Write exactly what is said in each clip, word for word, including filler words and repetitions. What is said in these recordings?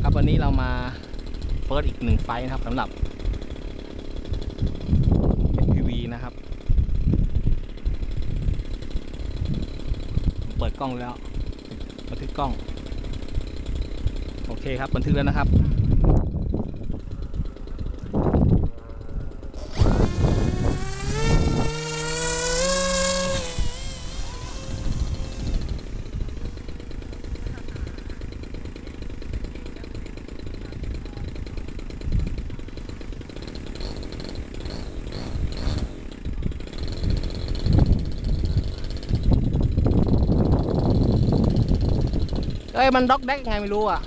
ครับวันนี้เรามาเปิดอีกหนึ่งไฟนะครับสำหรับ เอส พี วี นะครับเปิดกล้องแล้วบันทึกกล้องโอเคครับบันทึกแล้วนะครับเอ้ยมันด็อกแดกไงไม่รู้อ่ะ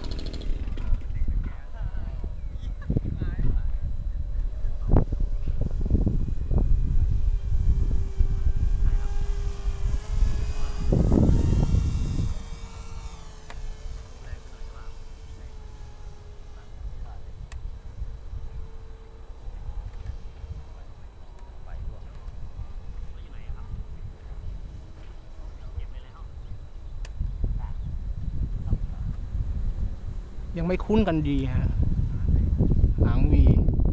ยังไม่คุ้นกันดีฮะหางวี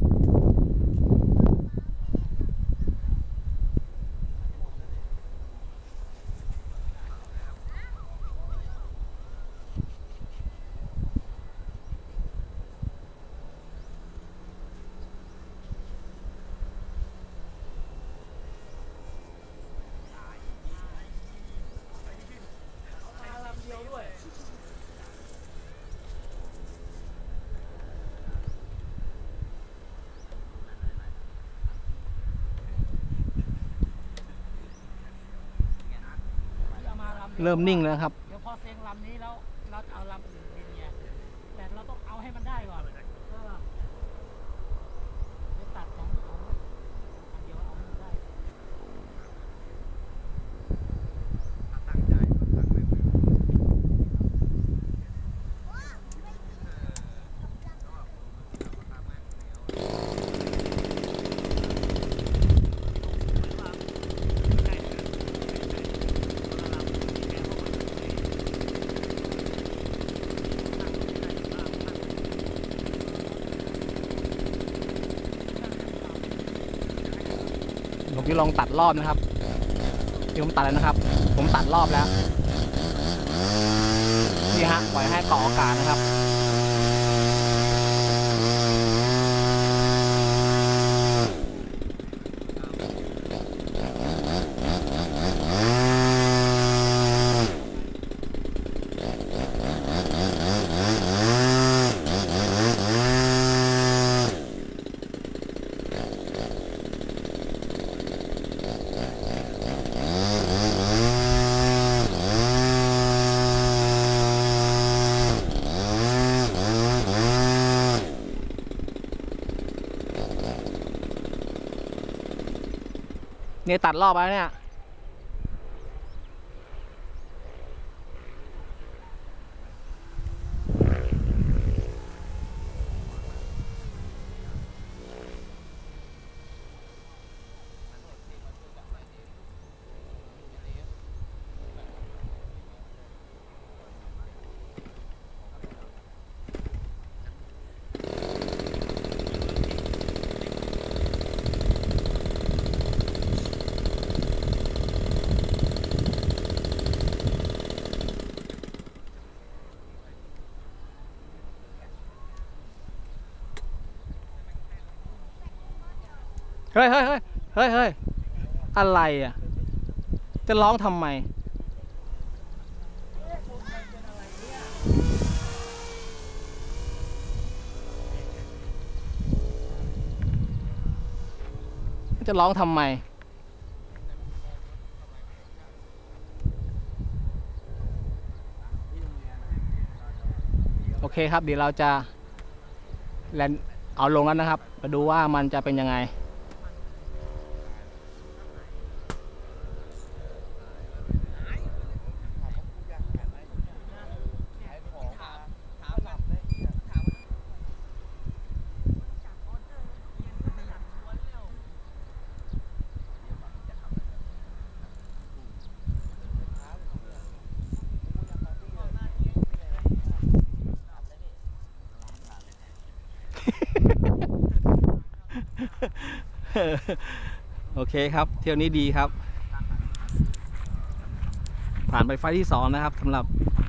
เริ่มนิ่งแล้วครับเดี๋ยวพอเซ็งลำนี้แล้วเราจะเอาลำอื่นเป็นเนี่ยแต่เราต้องเอาให้มันได้ก่อนเออเดี๋ยวตัดของของอันเดียวเอาให้มันได้ตั้งใจตั้งไว้ผมจะลองตัดรอบนะครับที่ผมตัดแล้วนะครับผมตัดรอบแล้วนี่ฮะปล่อยให้เกาะอากาศนะครับเนี่ยตัดรอบแล้วเนี่ยเฮ้ยเฮ้ยเฮ้ยเฮ้ยเฮ้ยอะไรอ่ะจะร้องทำไมจะร้องทำไมโอเคครับเดี๋ยวเราจะแลนเอาลงแล้วนะครับมาดูว่ามันจะเป็นยังไงโอเคครับ เที่ยวนี้ดีครับ ผ่านไปไฟล์ที่สองนะครับสำหรับ